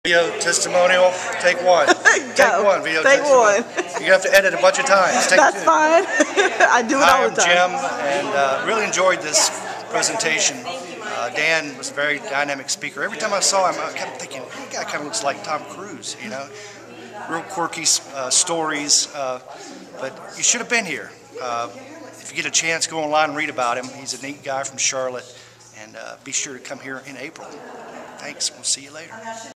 Video testimonial, take one. Take one, video take testimonial. one. You have to edit a bunch of times. Take That's two. fine. I do it Hi, all the time. I'm Jim, and really enjoyed this presentation. Dan was a very dynamic speaker. Every time I saw him, I kept thinking, that guy kind of looks like Tom Cruise, you know? Real quirky stories, but you should have been here. If you get a chance, go online and read about him. He's a neat guy from Charlotte, and be sure to come here in April. Thanks. We'll see you later.